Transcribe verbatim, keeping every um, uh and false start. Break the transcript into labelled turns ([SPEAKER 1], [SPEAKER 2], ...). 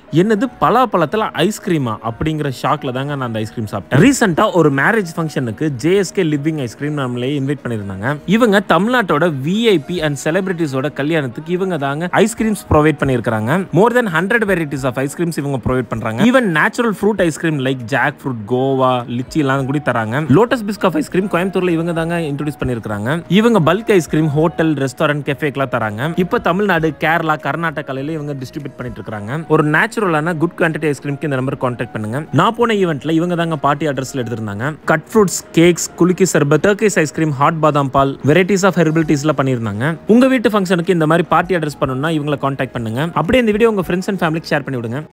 [SPEAKER 1] என்னது பலாப்பழத்துல ஐஸ்கிரீமா அப்படிங்கிற ஷாக்ல தாங்க நான் அந்த ஐஸ்கிரீம் சாப்பிட்டேன். ரீசெண்டா ஒரு மேரேஜ் ஃபங்க்ஷனுக்கு ஜேஎஸ்கே லிவிங் ஐஸ்கிரீம் நம்மளே இன்வைட் பண்ணிருந்தாங்க. இவங்க தமிழ்நாட்டோட விஐபி அண்ட் செலிபிரிட்டிஸோட கல்யாணத்துக்கு இவங்க தாங்க ஐஸ்கிரீம்ஸ் ப்ரொவைட் பண்ணிருக்காங்க. More than hundred varieties of ice creams இவங்க ப்ரொவைட் பண்றாங்க. Even natural fruit ice cream like jackfruit, guava, lychee எல்லாம் கூட தராங்க. லோட்டஸ் பிஸ்கட் ஐஸ்கிரீம் கோயம்புத்தூர்ல இவங்க தாங்க இன்ட்ரோடியூஸ் பண்ணிருக்காங்க. இவங்க பல்க் ஐஸ்கிரீம் ஹோட்டல், ரெஸ்டாரண்ட், கெஃபேக்கெல்லாம் தராங்க. இப்போ தமிழ்நாடு, கேரளா, கர்நாடகால இவங்க டிஸ்ட்ரிபியூட் பண்ணிட்டு இருக்காங்க. ஒரு நேச்சுரலான குட் குவான்டிட்டி ஐஸ்கிரீம்க்கு இந்த நம்பர் கான்டாக்ட் பண்ணுங்க. நான் போன ஈவென்ட்ல இவங்க தாங்க பார்ட்டி அட்ரஸ்ல எடுத்திருந்தாங்க. கட் ஃப்ரூட்ஸ், கேக்ஸ், குலுக்கி சர்பத், டர்க்கிஷ் ஐஸ்கிரீம், ஹாட் பாதாம் பால், வெரைட்டிஸ் ஆஃப் ஹெர்பல் டீஸ்ல பண்ணிருந்தாங்க. உங்க வீட்டு ஃபங்க்ஷனுக்கு இந்த மாதிரி பார்ட்டி அட்ரஸ் பண்ணனும்னா இவங்களை கான்டாக்ட் பண்ணுங்க. அப்படியே இந்த வீடியோ உங்க ஃப்ரெண்ட்ஸ் அண்ட் ஃபேமிலிக்கு ஷேர் பண்ணி விடுங்க.